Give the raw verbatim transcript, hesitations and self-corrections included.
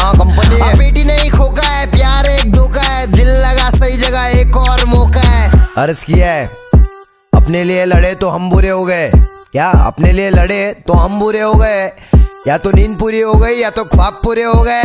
हाँ कंपनी है। बेटी नहीं खोका है, प्यार एक धोखा है, दिल लगा सही जगह एक और मौका है। अर्ज किया है अपने लिए लड़े तो हम बुरे हो गए, क्या अपने लिए लड़े तो हम बुरे हो गए, या तो नींद पूरी हो गई या तो ख्वाब पूरे हो गए।